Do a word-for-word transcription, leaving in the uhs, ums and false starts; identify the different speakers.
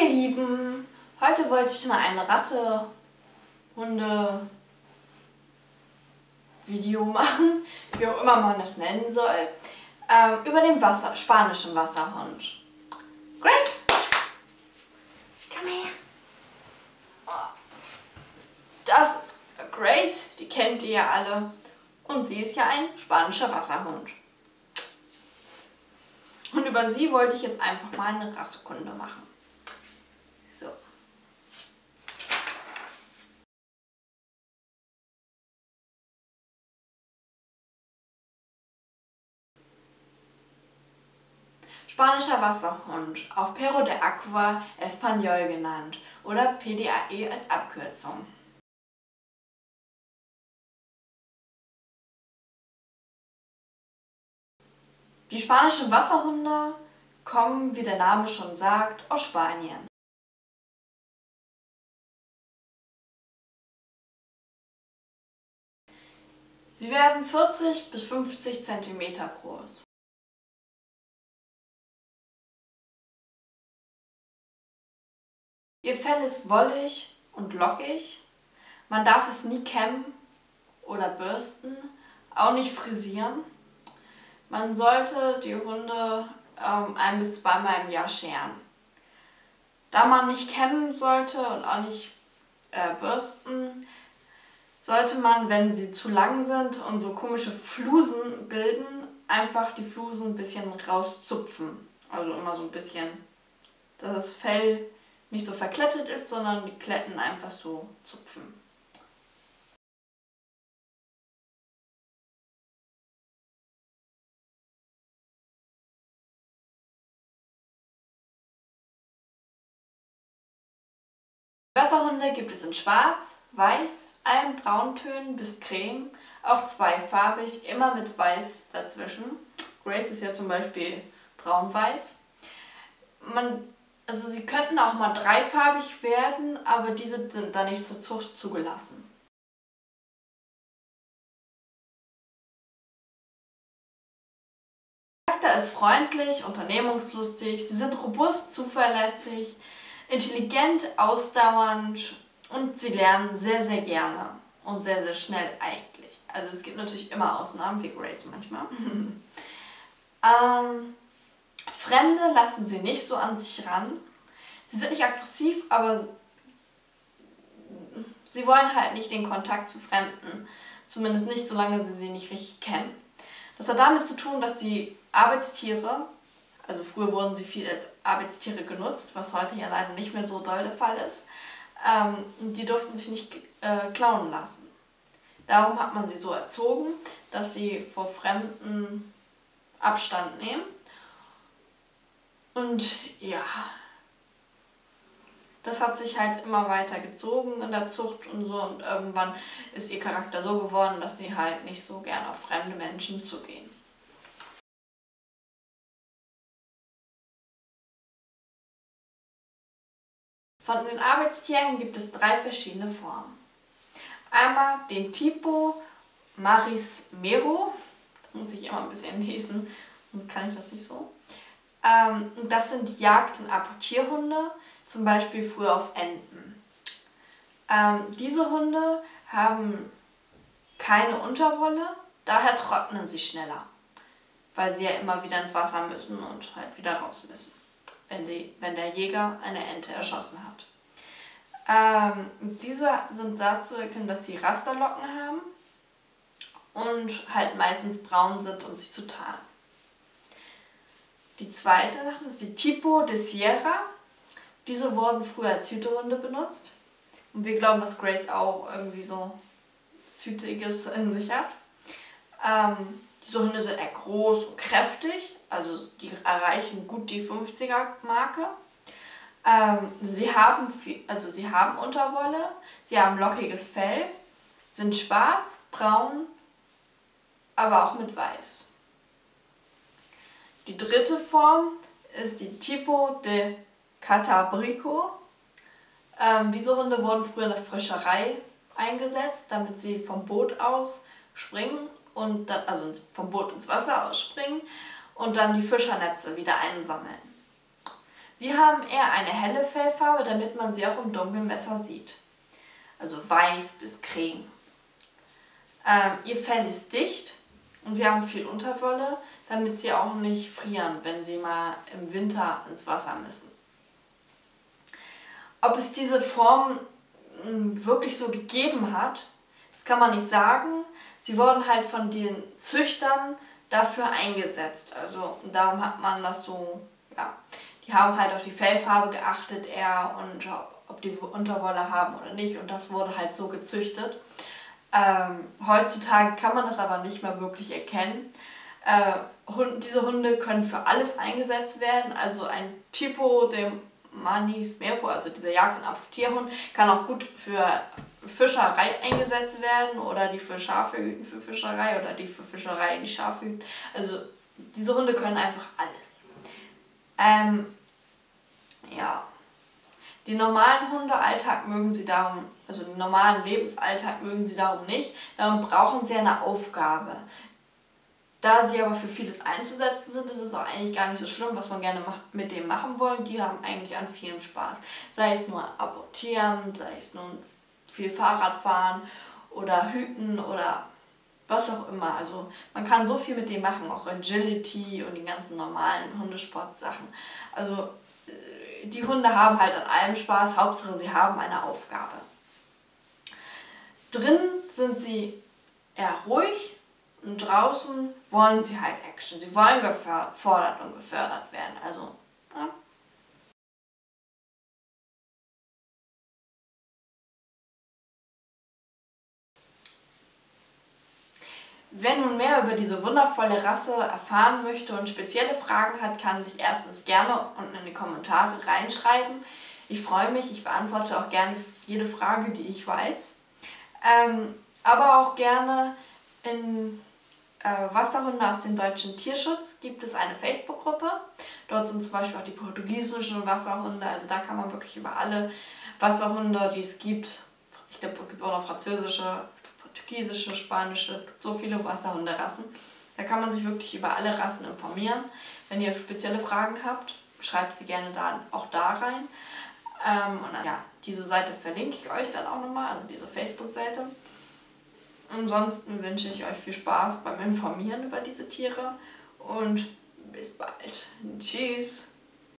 Speaker 1: Ihr Lieben, heute wollte ich mal ein Rasse-Hunde-Video machen, wie auch immer man das nennen soll, ähm, über den Wasser, spanischen Wasserhund. Grace, komm her. Oh. Das ist Grace, die kennt ihr ja alle. Und sie ist ja ein spanischer Wasserhund. Und über sie wollte ich jetzt einfach mal eine Rassekunde machen. So. Spanischer Wasserhund, auch Perro de Agua Español genannt oder P D A E als Abkürzung. Die spanischen Wasserhunde kommen, wie der Name schon sagt, aus Spanien. Sie werden vierzig bis fünfzig Zentimeter groß. Ihr Fell ist wollig und lockig. Man darf es nie kämmen oder bürsten, auch nicht frisieren. Man sollte die Hunde ähm, ein- bis zweimal im Jahr scheren. Da man nicht kämmen sollte und auch nicht äh, bürsten, sollte man, wenn sie zu lang sind und so komische Flusen bilden, einfach die Flusen ein bisschen rauszupfen. Also immer so ein bisschen, dass das Fell nicht so verklettet ist, sondern die Kletten einfach so zupfen. Wasserhunde gibt es in Schwarz, Weiß, allen Brauntönen bis Creme, auch zweifarbig, immer mit Weiß dazwischen. Grace ist ja zum Beispiel braun-weiß. Man, also sie könnten auch mal dreifarbig werden, aber diese sind da nicht zur Zucht zugelassen. Der Charakter ist freundlich, unternehmungslustig, sie sind robust, zuverlässig, intelligent, ausdauernd und sie lernen sehr, sehr gerne und sehr, sehr schnell eigentlich. Also es gibt natürlich immer Ausnahmen, wie Grace manchmal. ähm, Fremde lassen sie nicht so an sich ran. Sie sind nicht aggressiv, aber sie wollen halt nicht den Kontakt zu Fremden. Zumindest nicht, solange sie sie nicht richtig kennen. Das hat damit zu tun, dass die Arbeitstiere, also früher wurden sie viel als Arbeitstiere genutzt, was heute ja leider nicht mehr so doll der Fall ist, ähm, die durften sich nicht äh, klauen lassen. Darum hat man sie so erzogen, dass sie vor Fremden Abstand nehmen. Und ja, das hat sich halt immer weiter gezogen in der Zucht und so, und irgendwann ist ihr Charakter so geworden, dass sie halt nicht so gern auf fremde Menschen zugehen. Von den Arbeitstieren gibt es drei verschiedene Formen. Einmal den Tipo Marismero, das muss ich immer ein bisschen lesen, sonst kann ich das nicht so. Ähm, das sind Jagd- und Apportierhunde, zum Beispiel früher auf Enten. Ähm, diese Hunde haben keine Unterwolle, daher trocknen sie schneller, weil sie ja immer wieder ins Wasser müssen und halt wieder raus müssen, wenn, die, wenn der Jäger eine Ente erschossen hat. Ähm, diese sind dazu erkennen, dass sie Rasterlocken haben und halt meistens braun sind, um sich zu tarnen. Die zweite Sache ist die Tipo de Sierra. Diese wurden früher als Hütehunde benutzt. Und wir glauben, dass Grace auch irgendwie so was Hütiges in sich hat. Ähm, diese Hunde sind eher groß und kräftig, also die erreichen gut die fünfziger Marke. Ähm, sie, haben viel, also sie haben Unterwolle, sie haben lockiges Fell, sind schwarz, braun, aber auch mit weiß. Die dritte Form ist die Tipo de Catabrico. Ähm, diese Hunde wurden früher in der Fischerei eingesetzt, damit sie vom Boot aus springen und dann, also vom Boot ins Wasser ausspringen und dann die Fischernetze wieder einsammeln. Die haben eher eine helle Fellfarbe, damit man sie auch im Dunkeln besser sieht. Also weiß bis creme. Ähm, ihr Fell ist dicht und sie haben viel Unterwolle, damit sie auch nicht frieren, wenn sie mal im Winter ins Wasser müssen. Ob es diese Form wirklich so gegeben hat, das kann man nicht sagen. Sie wurden halt von den Züchtern dafür eingesetzt. Also darum hat man das so, ja, die haben halt auf die Fellfarbe geachtet eher und ob die Unterwolle haben oder nicht, und das wurde halt so gezüchtet. Ähm, heutzutage kann man das aber nicht mehr wirklich erkennen. Äh, Hund, diese Hunde können für alles eingesetzt werden, also ein Tipo, der Manis Mero, also dieser Jagd- und Apportierhund, kann auch gut für Fischerei eingesetzt werden oder die für Schafe hüten für Fischerei oder die für Fischerei die Schafe hüten. Also diese Hunde können einfach alles. Ähm, ja. Den normalen Hundealltag mögen sie darum, also den normalen Lebensalltag mögen sie darum nicht, darum brauchen sie eine Aufgabe. Da sie aber für vieles einzusetzen sind, ist es auch eigentlich gar nicht so schlimm, was man gerne mit dem machen wollen. Die haben eigentlich an vielem Spaß. Sei es nur apportieren, sei es nur viel Fahrradfahren oder hüten oder was auch immer. Also man kann so viel mit dem machen, auch Agility und die ganzen normalen Hundesportsachen. Also die Hunde haben halt an allem Spaß, Hauptsache sie haben eine Aufgabe. Drin sind sie eher ruhig und draußen wollen sie halt Action. Sie wollen gefordert und gefördert werden. Also, ja. Wer nun mehr über diese wundervolle Rasse erfahren möchte und spezielle Fragen hat, kann sich erstens gerne unten in die Kommentare reinschreiben. Ich freue mich, ich beantworte auch gerne jede Frage, die ich weiß. Ähm, aber auch gerne in äh, Wasserhunde aus dem deutschen Tierschutz gibt es eine Facebook-Gruppe. Dort sind zum Beispiel auch die portugiesischen Wasserhunde, also da kann man wirklich über alle Wasserhunde, die es gibt, ich glaube, es gibt auch noch französische, es gibt portugiesische, spanische, es gibt so viele Wasserhunderassen. Da kann man sich wirklich über alle Rassen informieren. Wenn ihr spezielle Fragen habt, schreibt sie gerne da, auch da rein. Ähm, und ja, diese Seite verlinke ich euch dann auch nochmal, also diese Facebook-Seite. Ansonsten wünsche ich euch viel Spaß beim Informieren über diese Tiere und bis bald. Tschüss!